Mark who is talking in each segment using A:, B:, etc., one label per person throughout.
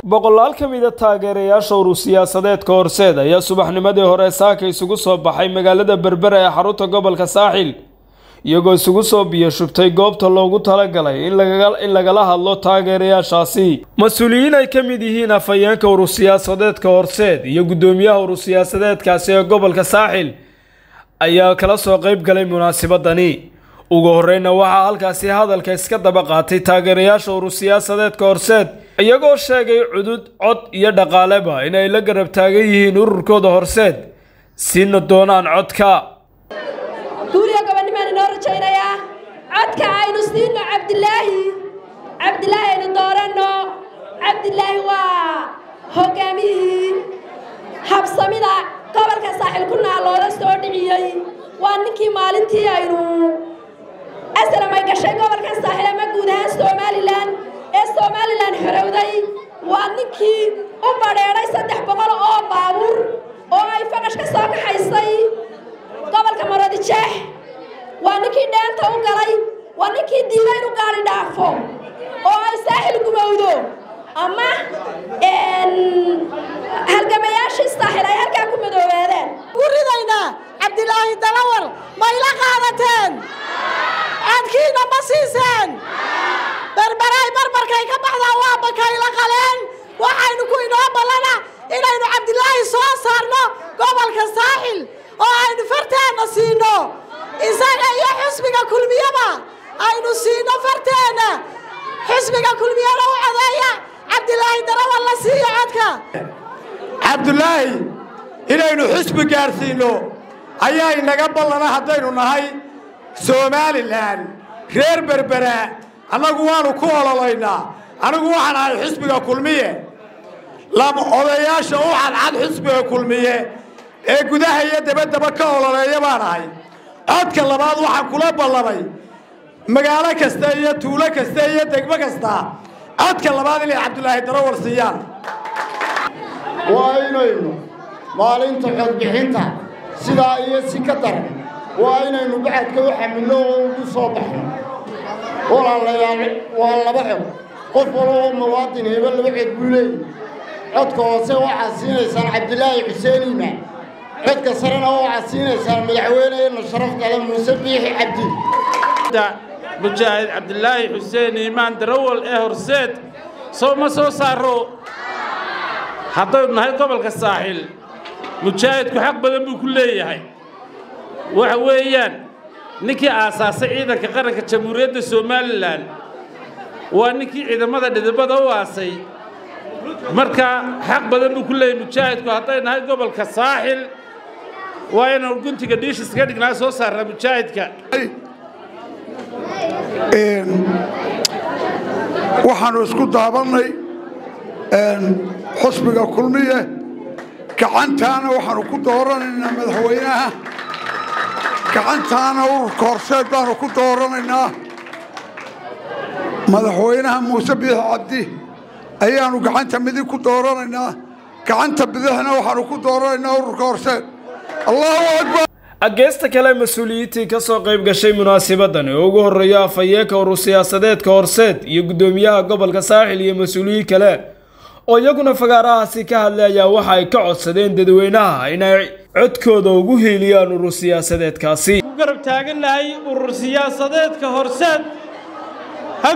A: boqolaal ka mid ah taageerayaasha urur siyaasadeedka horseed ayaa subaxnimadii hore saaka isugu soo baxay magaalada Berbera ee xarunta gobolka Saaxil iyagoo isugu soo biyo shubtay goobta loogu talagalay in lagala hadlo taageerayaashaasi mas'uuliyiin ay ka mid yihiin afayeenka urur siyaasadeedka horseed iyo gudoomiyaha urur siyaasadeedkaasi ee gobolka Saaxil ayaa kala soo qayb galay munaasabadani ugu horreynna waxaa halkaasi hadalka iska daba qaatay taageerayaasha urur siyaasadeedka horseed iyagoo sheegay cudud cod iyo dhaqaaleba inay la garab taagan yihiin ururkooda horseed siina doonaan codka
B: guuriga gobonnimaan inoo rajaynayaa codka aynu siino cabdilaahi aynu dooranno cabdilaahi waa hogaamiyihii habsamida gobolka Saaxil ku naaloola soo dhiciyay waa ninkii maalintii aynu aslamay gashay gobolka Saaxil ama guud ahaan Somaliland xorowday waa ninkii u badheeray 300 oo baabuur oo ay faqash ka soo kaxaysay gobolka Maroodijeex waa ninkii dheenta u galay waa ninkii diiday inuu gaari dhaafo oo ay Saaxil gumowdo ama halgamayaashii Saaxil ay halkaa ku madoobaadeen
C: guridayna cabdilaahi dalawar ma ila qaadateen adkiina ma siiseen barbaray barbarkay ka baxdaa waa bakay la qaleen waxaynu ku inoo balana inaynu cabdilaahi soo saarno gobolka Saaxil oo aynu farteena siino isaga iyo xisbiga kulmiyada aynu siino farteena xisbiga kulmiyada u cadeeya cabdilaahi dalawar la siiyo codka
D: cabdilaahi inaynu xisbi gaarsiino ayaa inaga balana haddaynu nahay Somaliland reer Berbera anagu waanu ku ololaynaa anigu waxaan ahay xisbiga kulmiye lama odayaasha oo cad xisbiga kulmiye ee gudaha iyo dabadaba ka ololeeya baan ahay codka labaad waxaan kula ballamay magaalo kasta iyo tuulo kasta iyo degmo kasta codka labaad inay cabdilaahi dalawar siiyaan
E: waa inaynu maalinta cod bixinta sidaa iyo si ka daran waa inaynu bacadka u xamilno oo ugu soo baxno walaalayaal waa laba cod qof walba muwaadin heba laba cod buu leeyahay codka hoose waxaa siinaysaan cabdilaahi xuseen iimaan codka sarena waxaa siinaysaan madaxweynaheena sharafta leh muuse biixi cabdi
F: mujaahid cabdilaahi xuseen iimaan darawal ee horseed soo ma soo saaro haddaynu nahay gobolka Saaxil mujaahidku xaq badan buu ku leeyahay waxa weeyaan ninkii aasaasay ciidanka qaranka jamhuuriyadda Somaliland waa ninkii ciidamada dhidibada u aasay marka xaq badan buu ku leeyahay mujaahidku hadday nahay gobolka Saaxil waa inuu guntiga dhiish iska dhignaa soo saarna mujaahidka
G: waxaanu isku daabanay xisbiga kulmiye gacantaana waxaanu ku dooranaynaa madaxweynaha gacantaana ururka horseed baanu ku dooranaynaa madaxweynaha muuse biixi cabdi ayaanu gacanta midig ku dooranaynaa gacanta bidixna waxaanu ku dooranaynaa ururka horseed allahu akbar
A: ageesta kale mas'uuliyiintii ka soo qayb gashay munaasabadan oo ugu horeeya afayeenka urur siyaasadeedka horseed iyo gudoomiyaha gobolka Saaxil iyo mas'uuliyiin kale oo iyaguna fagaarahaasi ka hadlaya waxa ay ka codsadeen dadweynaha inay codkooda ugu heeliyaan urur siyaasadeedkaasi
F: garab taaganahay urur siyaasadeedka horseed ha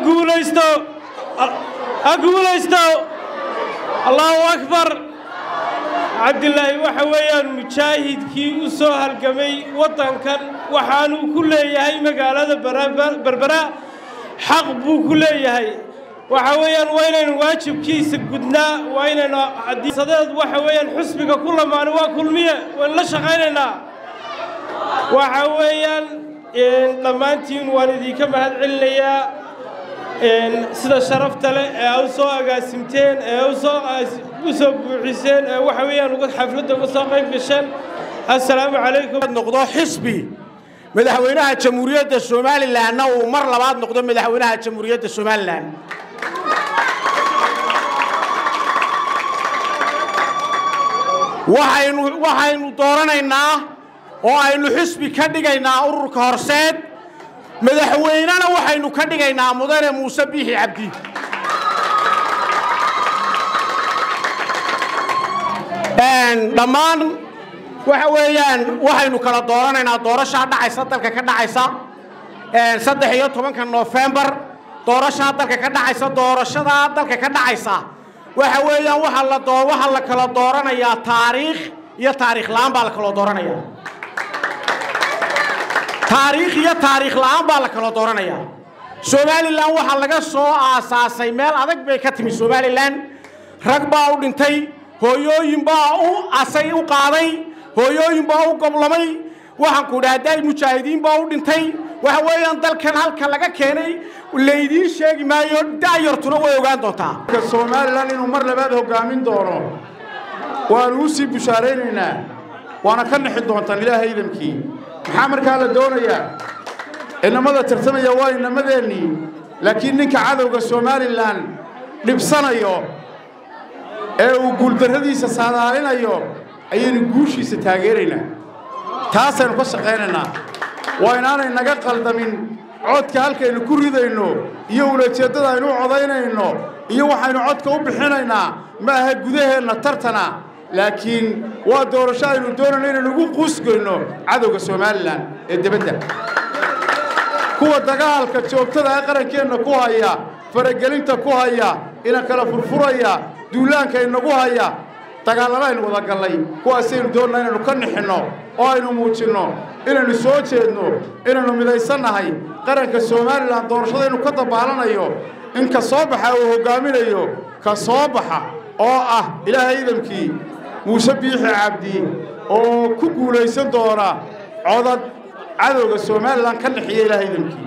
F: guulaysto Allahu akbar cabdilaahi waxa weeyaan mujaahidkii u soo halgamay wadankan waxaanu ku leeyahay magaalada Berbera xaq buu ku leeyahay waxa weeyaan waa inaynu waajibkiisa gudnaa waa inaynu hadiisadeed waxa weeyaan xisbiga ku lamaan waa kulmiye waan la shaqaynaynaa waxa weeyaan dhamaantiin waan idinka mahad celinayaa sida sharafta leh ee u soo agaasimteen ee u soo buuxiseen waxa weeyaan uga xafladda uga soo qayb gasheen assalaamu calaykum
D: noqdo xisbi madaxweynaha jamhuuriyadda Somaliland uu mar labaad noqdo madaxweynaha jamhuuriyadda Somaliland waxaynu dooranaynaa oo aynu xisbi ka dhigaynaa ururka horseed madaxweynena waxaynu ka dhigaynaa mudane muuse biixi cabdi dhammaan waxa weeyaan waxaynu kala dooranaynaa doorasho dhacaysa dalka ka dhacaysa 13 November doorasho dalka ka dhacaysa doorashada dalka ka dhacaysa waxa weeyaan waxa la kala dooranayaa taariikh iyo taariikh la'aan baa la kala dooranayaa taariikh iyo taariikh la'aan baa la kala dooranayaa Somaliland waxa laga soo aasaasay meel adag bay ka timi Somaliland rag baa u dhintay hooyooyin baa u asay u qaaday hooyooyin baa u goblamay waxaan ku dhaaday mujaahidiin baa u dhintay waxa weeyaan dalkan halka laga keenay leeydiin sheegi maayo daayartuna way ogaan doontaa
E: Somaliland inuu mar labaad hogaamin doono waan u sii bushaareynaa waana ka nixi doontaan ilaahay idamkii maxaa markaa la doonayaa inamada tartamaya waa inamadeeni laakiin ninka cadawga Somaliland dhibsanayo ee uu guuldarradiisa saadaalinayo ayaynu guushiisa taageeraynaa taasaynu ka shaqaynaynaa waa inaanay naga qaldamin codka halkaynu ku ridayno iyo ulajeedada aynu codaynayno iyo waxaynu codka u bixinaynaa ma aha gudaheenna tartana laakiin waa doorasho aynu doonayno inaynu ugu quusgeyno cadawga Somaliland ee dibadda kuwa dagaalka joogtada ah qarankeenna ku haya faragelinta ku haya ina kala furfuraya duulaanka inagu haya dagaalada aynu wada galay kuwaasaynu doonayno inaynu ka nixino oo aynu muujino inaynu soo jeedno inaynu midaysanahay qaranka Somaliland doorashadaynu ka dabaalanayo in ka soo baxa oo hogaaminayo ka soo baxa oo ah ilaahay idamkii Muuse Biixi Cabdi oo ku guuleysan doona codad cadowga Somaliland ka nixiyay ilaahay idamkii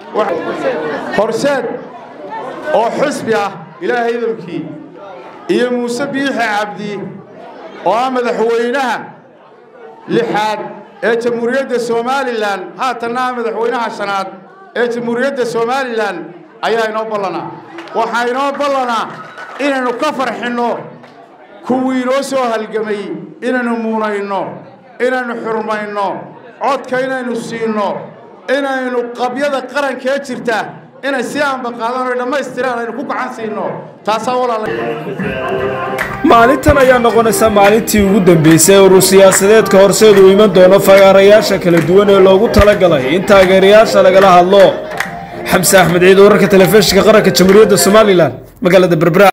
E: horseed oo xisbi ah ilaahay idamkii iyo Muuse Biixi Cabdi oo madaxweynaha lixaad ee Jamhuuriyadda Somaliland haatana madaxweynaha shanaad ee Jamhuuriyadda Somaliland ayaa inoo ballanaa waxa inoo ballanaa inaynu ka farxino kuwii noo soo halgamay inaynu muunayno inaynu xurmayno codka inaynu siino inaynu qabyada qaranka jirta inay si aan baqaadan oo dhameystiraan aynu ku gacan siino taasoo walaalay
A: maalintan ayaa noqonaysa maalintii ugu dambeysay oo siyaasadeedka horseed u iman doono fagaarayaasha kala duwan ee loogu talagalay in taageerayaasha lagala hadlo xamse axmed ciid wararka telefishinka qaranka jamhuuriyadda Somaliland magaalada Berbera